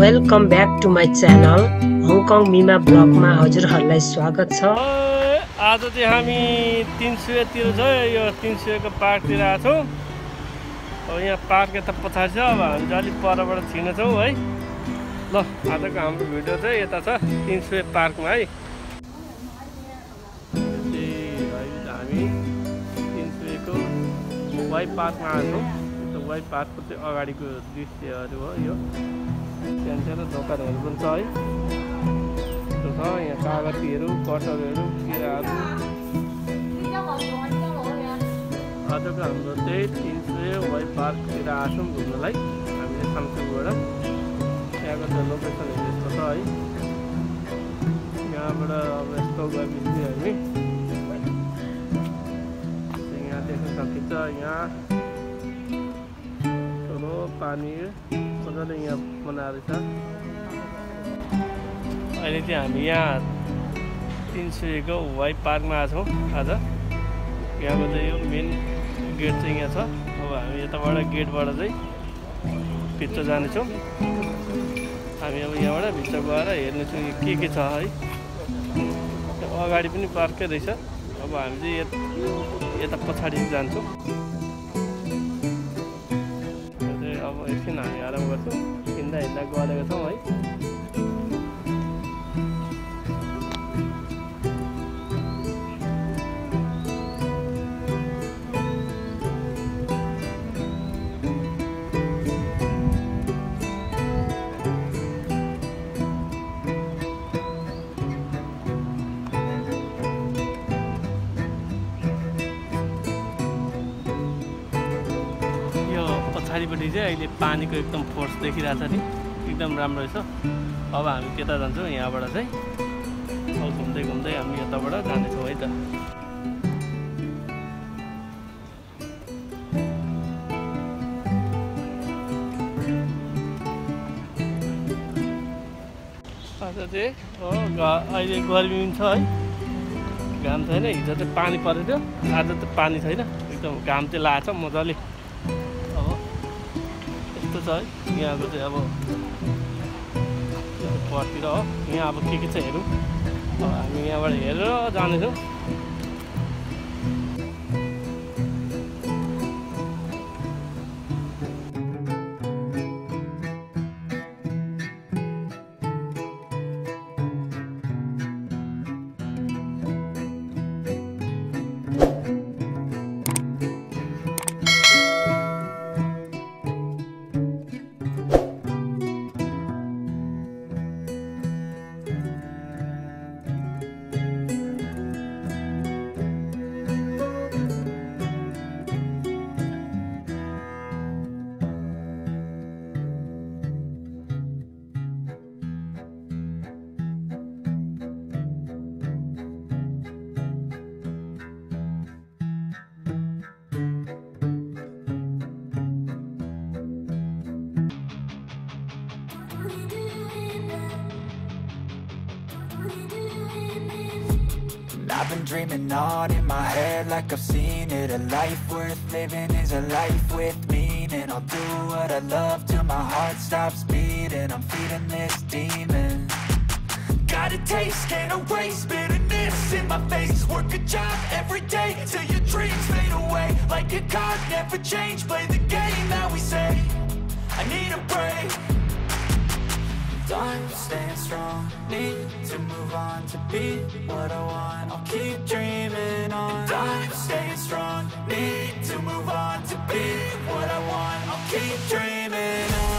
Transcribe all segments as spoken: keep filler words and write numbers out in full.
Welcome back to my channel Hong Kong मिमा ब्लगमा हजुरहरूलाई स्वागत छ। आज चाहिँ हामी तीन सुयतिर छ, यो तीन सुयको पार्कतिर आएको छौँ। अब यहाँ पार्क यता पछाडि छ, अब हामी चाहिँ अलिक परबाट छिर्नेछौँ है। ल आजको हाम्रो भिडियो चाहिँ यता छ तीन सुय पार्कमा है। हामी तीन सुयको वाइ पार्कमा आएको छौँ। वाइ पार्कको चाहिँ अगाडिको दृश्यहरू हो यो। सानो सानो दोकानहरू पनि छ है। त्यो छ यहाँ कागतीहरू, कटरहरू, केराहरू। आजको हाम्रो चाहिँ तीन सुय वाइ पार्कतिर आछौँ घुम्नलाई हामीले सामसङबाट। त्यहाँको चाहिँ लोकेसनहरू यस्तो छ है। यहाँबाट अब यस्तो गएपछि हामी यहाँ देख्न सकिन्छ। यहाँ पानी मजाले यहाँ बनाएर छ। अहिले चाहिँ हामी यहाँ तीन सुयको वाइ पार्कमा आएको छौँ आज। यहाँको चाहिँ यो मेन गेट चाहिँ यहाँ छ। अब हामी यताबाट गेटबाट चाहिँ भित्र जानेछौँ। हामी अब यहाँबाट भित्र गएर हेर्नेछौँ के के छ है। अगाडि पनि पार्कै रहेछ। अब हामी चाहिँ यता पछाडि जान्छौँ। एकछिन हामी आराम गर्छौँ, हिँड्दा हिँड्दा गलेको छौँ है। पछाडिपट्टि चाहिँ अहिले पानीको एकदम फोर्स देखिरहेछ नि, एकदम राम्रो रहेछ। अब हामी त्यता जान्छौँ यहाँबाट चाहिँ। अब घुम्दै घुम्दै हामी यताबाट जानेछौँ है त। आज चाहिँ हो अहिले गर्मी पनि छ है, घाम छैन। हिजो चाहिँ पानी परेको थियो, आज त पानी छैन, एकदम घाम चाहिँ लागेको छ मजाले। छ है यहाँको चाहिँ अब परतिर हो। यहाँ अब के के छ हेरौँ। अब हामी यहाँबाट हेरेर जानेछौँ। I've been dreaming on in my head like I've seen it. A life worth living is a life with meaning. I'll do what I love till my heart stops beating. I'm feeding this demon. Got a taste, can't erase bitterness in my face. Work a job every day till your dreams fade away. Like a card, never change, play the game that we say. I need a break. I'm staying strong, need to move on to be what I want. I'll keep dreaming on. I'm staying strong, need to move on to be what I want. I'll keep dreaming on.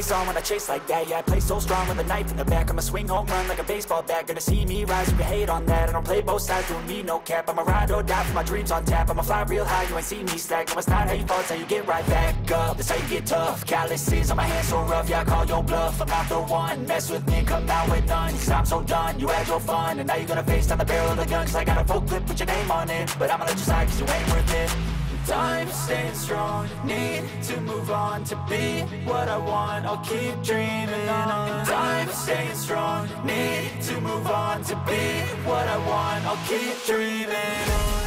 face on when I chase like that. Yeah, I play so strong with a knife in the back. I'ma swing home run like a baseball bat. Gonna see me rise, you can hate on that. I don't play both sides, doing me no cap. I'ma ride or die for my dreams on tap. I'ma fly real high, you ain't see me slack. No, it's not how you fall, it's how you get right back up. That's how you get tough. Calluses on my hands so rough, yeah, I call your bluff. I'm not the one, mess with me, come out with none. Cause I'm so done, you had your fun. And now you're gonna face down the barrel of the gun. Cause I got a full clip with your name on it. But I'ma let you slide cause you ain't worth it. I'm staying strong, need to move on to be what I want, I'll keep dreaming on. I'm staying strong, need to move on to be what I want, I'll keep dreaming on.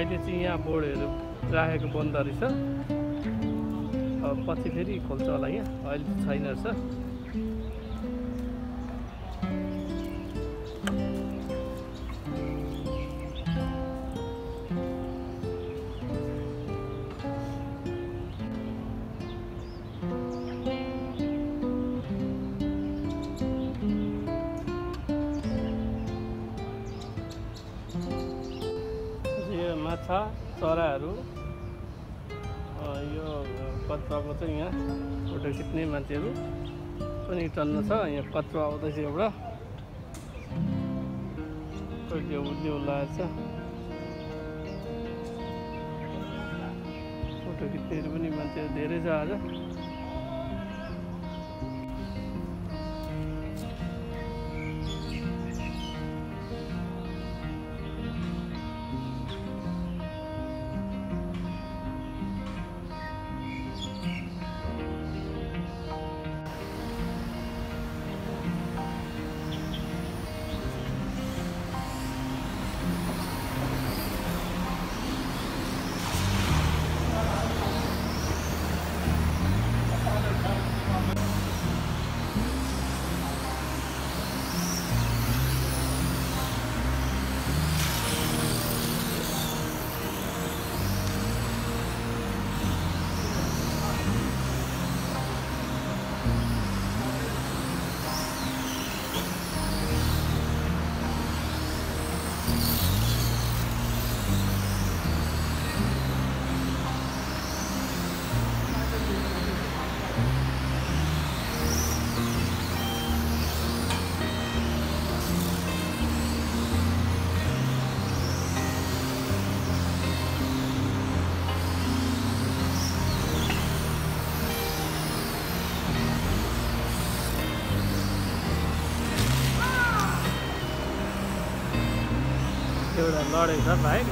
अहिले चाहिँ यहाँ बोर्डहरू राखेको बन्द रहेछ अब पछि फेरि खोल्छ होला यहाँ अहिले छैन रहेछ माछा चराहरू यो कत्वाको चाहिँ यहाँ फोटो खिच्ने मान्छेहरू पनि चल्न छ यहाँ कत्वा आउँदैछ एउटा त्यो उद्योग लागेको छ फोटो खिच्नेहरू पनि मान्छेहरू धेरै छ आज एउटा लडेको छ बाइक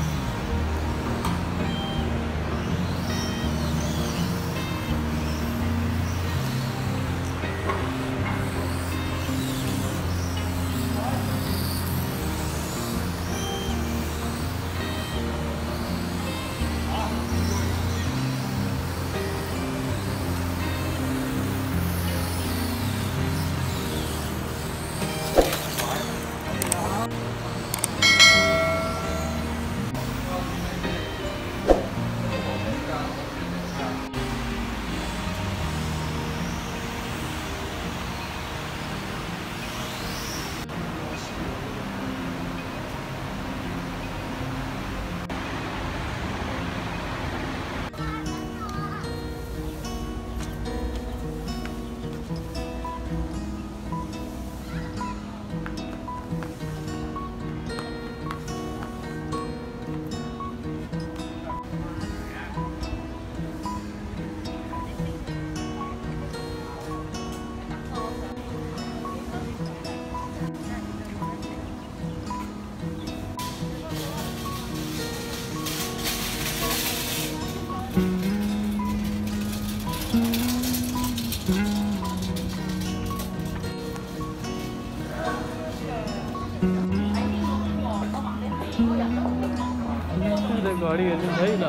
गाडीहरू छैन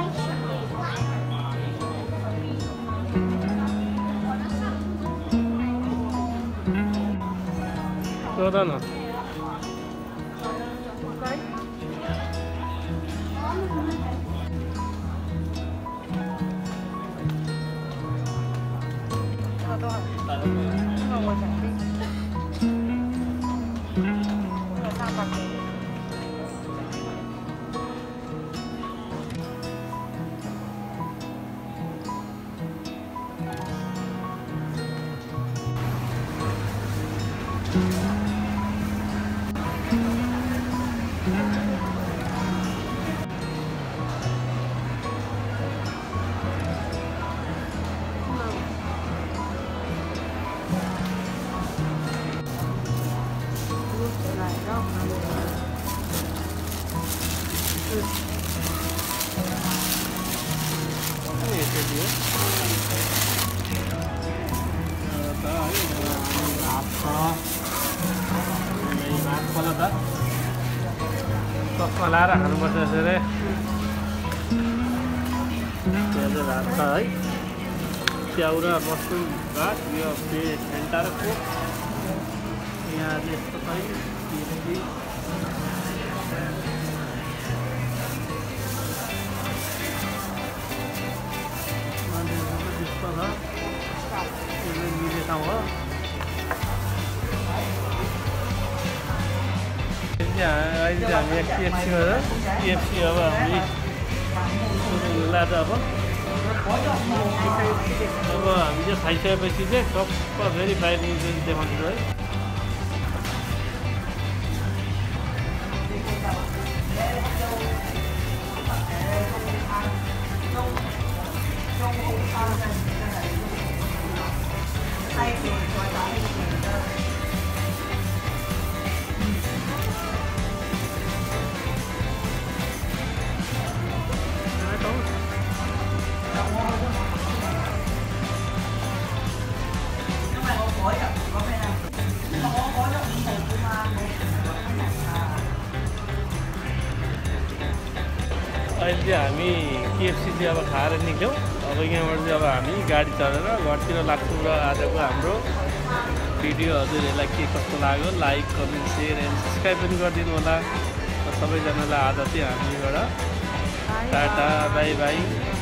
सोध न कलाएर खानुपर्छ यसरी प्याज भात छ है च्याउ र मसरुम भात यो फेन्टा र कोक यहाँ चाहिँ यस्तो छ मिल्ने ठाउँ हो अहिले चाहिँ हामी केएफसीमा छ केएफसी अब हामी लाँदा अब अब हामी चाहिँ खाइसकेपछि चाहिँ टक्क फेरि बाहिर देखाउँछु है अहिले चाहिँ हामी केएफसी चाहिँ अब खाएर निक्ल्यौँ अब यहाँबाट चाहिँ अब हामी गाडी चढेर घरतिर लाग्छौँ र आजको हाम्रो भिडियो हजुरहरूलाई के कस्तो लाग्यो like comment share and subscribe पनि गरिदिनु होला सबैजनालाई आज चाहिँ हामीबाट टाटा बाई बाई